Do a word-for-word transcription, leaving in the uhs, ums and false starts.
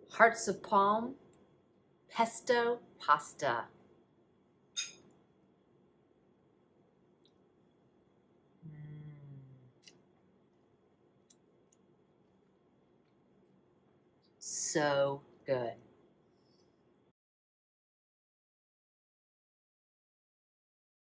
hearts of palm, pesto pasta. Mm. So good.